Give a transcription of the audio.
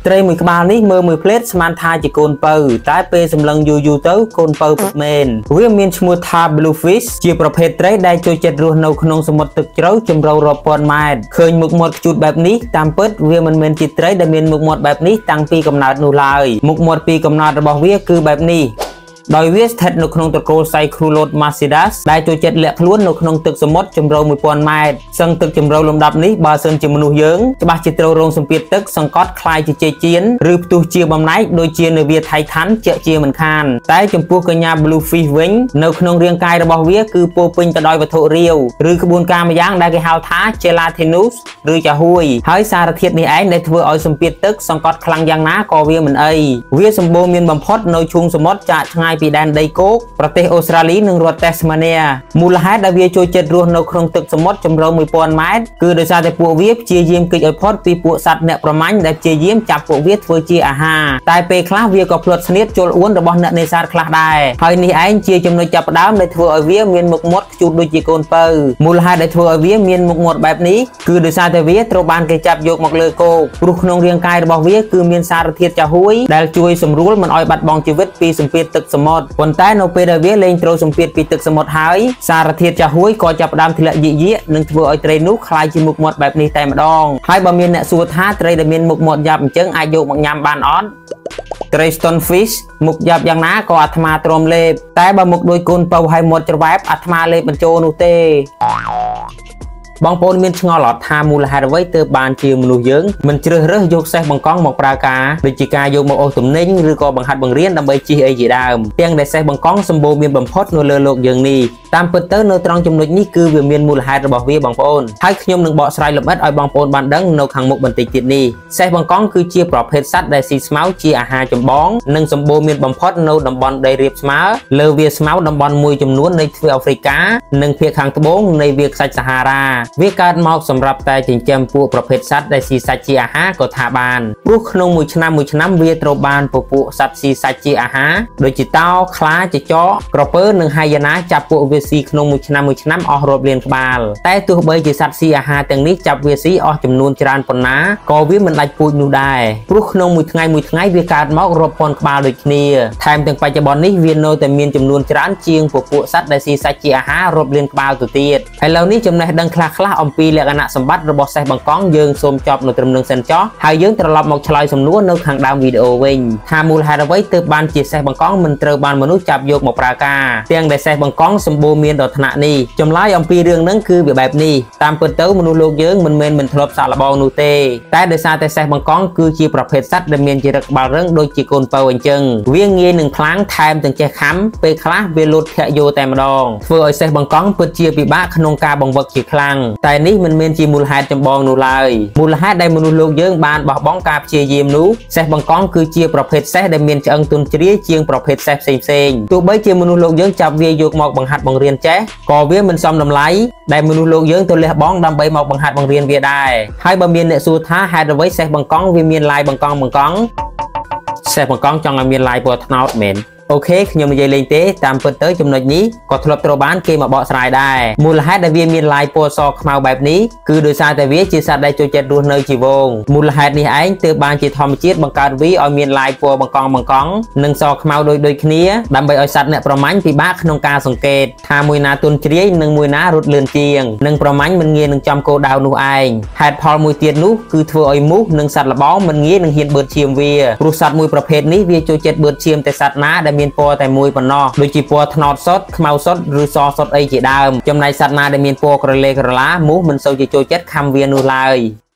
ត្រីមួយក្បាលនេះមើលមួយផ្លេតស្មានថាជាកូនពៅតែពេលសម្លឹងយូរទៅកូនពៅពិតមែនវាមានឈ្មោះថា Bluefish ជាប្រភេទត្រីដែលចូលចិត្តរស់នៅក្នុងសមុទ្រទឹកជ្រៅជម្រៅរាប់ពាន់ម៉ែត្រឃើញមុខមាត់ខ្ជូតបែបនេះតាមពិតវាមិនមែនជាត្រីដែលមានមុខមាត់បែបនេះតាំងពីកំណើតនោះឡើយមុខមាត់ពីកំណើតរបស់វាគឺបែបនេះដោយវាស្ថិតនៅក្នុងត្រកូល Cyclolodmacidas ដែលចូលចិត្តលាក់ខ្លួននៅក្នុងទឹកសមុទ្រជម្រៅ 1000 ម៉ែត្រសឹងទឹកជម្រៅលំដាប់នេះបើសិនជាមនុស្សយើងច្បាស់ជាត្រូវរងសម្ពាធទឹកសង្កត់คล้ายជាចេកចៀនឬផ្ទុះជាបំណែកដូចជានៅវាថៃឋានជាក់ជាមិនខានតែចំពោះកញ្ញា Bluefish វិញនៅក្នុងរាងកាយរបស់វាគឺពោពេញទៅដោយវត្ថុរាវឬក្បួនការម្យ៉ាងដែលគេហៅថា gelatinous ឬចាហួយហើយសារធាតុនេះឯងដែលធ្វើឲ្យសម្ពាធទឹកសង្កត់ខ្លាំងយ៉ាងណាក៏វាមិនអីវាសម្បូរមានបំផុតនៅឈូងសមុទ្រចាកឆ្ងាយពីដែនដីគោកប្រទេសអូស្ត្រាលីនិងរដ្ឋ Tasmania មូលហេតុដែលវាចូលចិត្តរស់នៅក្នុងទឹកសមុទ្រជម្រៅ 1000 ម៉ែត្រគឺដោយសារតែពួកវាព្យាយាមគេចឲ្យផុតពីពួកសត្វអ្នកប្រមាញ់ដែលព្យាយាមចាប់ពួកវាធ្វើជាអាហារតែពេលខ្លះវាក៏ភ្លាត់ស្នៀតចូលអួនរបស់អ្នកនេសាទខ្លះដែរហើយនេះឯងជាចំណុចចាប់ផ្ដើមដែលធ្វើឲ្យវាមានមុខមាត់ខ្ជូតដូចជាកូនពៅមូលហេតុដែលធ្វើឲ្យវាមានមុខមាត់បែបនេះគឺដោយសារតែវាត្រូវបានគេចាប់យកមកលើគោកព្រោះក្នុងរាងកាយរបស់វាគឺមានសារធាតុចាហួយដែលជួយសម្រួលមិនឲ្យបាត់បង់ជីវិតពីសម្ពាធទឹកសមុទ្រប៉ុន្តែនៅពេលដែលវាលែងត្រូវសម្ពាធពីទឹកសមុទ្រហើយសារធាតុចាហួយក៏ចាប់ផ្ដើមធ្លាក់យាកនិងធ្វើឲ្យត្រីនោះคล้ายជាមុខមាត់បែបនេះតែម្ដងហើយបើមានអ្នកសួរថាត្រីដែលមានមុខមាត់យ៉ាប់អញ្ចឹងអាចយកមកញ៉ាំបានអត់ត្រី Stonefish មុខយ៉ាប់យ៉ាងណាក៏អាត្មាទ្រាំលេបតែបើមុខដូចកូនពៅហើយមាត់ច្រវ៉ែបអាត្មាលេបបញ្ចូលនោះទេបងប្អូនមានឆ្ងល់អត់ថាមូលហេតុអ្វីទើបបានជាមនុស្សយើងមិនជ្រើសរើសយកសេះបង្កង់មកប្រើការដូចជាការយកមកអូសទំនិញឬក៏បង្ហាត់បង្រៀនដើម្បីជិះអីជាដើមទាំងដែលសេះបង្កង់សម្បូរមានបំផុតនៅលើលោកយើងនេះតាមពិតទៅនៅត្រង់ចំណុចនេះគឺវាមានមូលហេតុរបស់វាបងប្អូនហើយខ្ញុំនឹងបកស្រាយលម្អិតឲ្យបងប្អូនបានដឹងនៅខាងមុខបន្តិចទៀតនេះសេះបង្កង់គឺជាប្រភេទសត្វដែលស៊ីស្មៅជាអាហារចម្បងនិងសម្បូរមានបំផុតនៅតំបន់ដីរាបស្មើលើវាស្មៅតំបន់មួយចំនួននៃទ្វីបអាហ្វ្រិកានិងភាគខាងត្បូងនៃវាលខ្សាច់សាហារ៉ាវាកើតមកសម្រាប់តែចិញ្ចឹមពួកប្រភេទសត្វដែលស៊ីសាច់ជាអាហារក៏ថាបានព្រោះក្នុងមួយឆ្នាំវាត្រូវបានពពួកសត្វស៊ីសាច់ជាអាហារដូចជាតោខ្លាចចកក្រពើនិងហៃយ៉ាណាចាប់ពួកវាស៊ីក្នុងមួយឆ្នាំអស់រាប់លានក្បាលតែទោះបីជាសត្វស៊ីអាហារទាំងនេះចាប់វាស៊ីអស់ចំនួនច្រើនប៉ុណ្ណាក៏វាមិនដាច់ពូជនោះដែរព្រោះក្នុងមួយថ្ងៃវាកើតមករាប់ពាន់ក្បាលដូចគ្នាថែមទាំងបច្ចុប្បន្ននេះវានៅតែមានចំនួនច្រើនជាងពពួកសត្វដែលស៊ីសាច់ជាអាហាររាប់លានក្បាលទៅទៀតឥឡូវនេះចំណេះដឹងខ្លះអំពីលក្ខណៈសម្បត្តិរបស់សេះបង្កង់យើងសូមចប់នៅត្រឹមនឹងសិនចុះហើយយើងត្រឡប់មកឆ្លើយសំណួរនៅខាងដើមវីដេអូវិញថាមូលហេតុអ្វីទើបបានជាសេះបង្កង់មិនត្រូវបានមនុស្សចាប់យកមកប្រើការទាំងដែលសេះបង្កង់សម្បូរមានដល់ថ្នាក់នេះចម្លើយអំពីរឿងហ្នឹងគឺវាបែបនេះតាមពិតទៅមនុស្សលោកយើងមិនមែនមិនធ្លាប់សាកល្បងនោះទេតែដោយសារតែសេះបង្កង់គឺជាប្រភេទសត្វដែលមានចរិតក្បាលរឹងដូចជាកូនពៅអញ្ចឹងវាងាយនឹងខ្លាំងថែមទាំងចេះខំពេលខ្លះវាលូតធាក់យោតែម្ដងធ្វើឲ្យសេះបង្កង់ពិតជាពិបាកក្នុងការបង្វឹកជាខ្លាំងតែនេះមិនមែនជាមូលហេតុចម្បងនោះឡើយមូលហេតុដែលមនុស្សលោកយើងបានបោះបង់ការព្យាយាមនោះសេះបង្កង់គឺជាប្រភេទសេះដែលមានឆ្អឹងទន់ជ្រាយជាងប្រភេទសេះផ្សេងទោះបីជាមនុស្សលោកយើងចាប់វាយកមកបង្ហាត់បង្រៀនចេះក៏វាមិនសមតម្លៃដែលមនុស្សលោកយើងទៅលះបង់ដើម្បីមកបង្ហាត់បង្រៀនវាដែរហើយបើមានអ្នកសួរថាហេតុអ្វីសេះបង្កង់វាមានឡាយបង្កង់សេះបង្កង់ចង់ឲ្យមានឡាយពណ៌ត្នោតមែនអូខេខ្ញុំនិយាយលេងទេតាមពិតទៅចំណុចនេះក៏ធ្លាប់ត្រូវបានគេមកបកស្រាយដែរមូលហេតុដែលវាមានឡាយពណ៌សខ្មៅបែបនេះគឺដោយសារតែវាជាសត្វដែលចូលចិត្តរស់នៅជាហ្វូងមូលហេតុនេះឯងទើបបានជាធម្មជាតិបង្កើតវាឲ្យមានឡាយពណ៌បង្កង់និងសខ្មៅដូចគ្នាដើម្បីឲ្យសត្វអ្នកប្រមាញ់ពិបាកក្នុងការសង្កេតថាមួយណាទន់ជ្រាយនិងមួយណារត់លឿនជាងនិងប្រមាញ់មិនងាយនឹងចំគោលដៅនោះឯងហេតុផលមួយទៀតនោះគឺធ្វើឲ្យមូសនិងសត្វល្បោមិនងាយនឹងហ៊ានបឺតឈាមវាព្រោះសត្វមួយប្រភេទនេះវាចូលចិត្តបឺតឈាមតែសត្វណាដែលមានពណ៌តែមួយប៉ុណ្ណោះដូចជាពណ៌ត្នោតសុទ្ធខ្មៅសុទ្ធឬសសុទ្ធអីជាដើមចំណែកសត្វណាដែលមានពណ៌ក្រឡេក្រឡាមូសមិនសូវជាចូលចិត្តខំវានោះឡើយ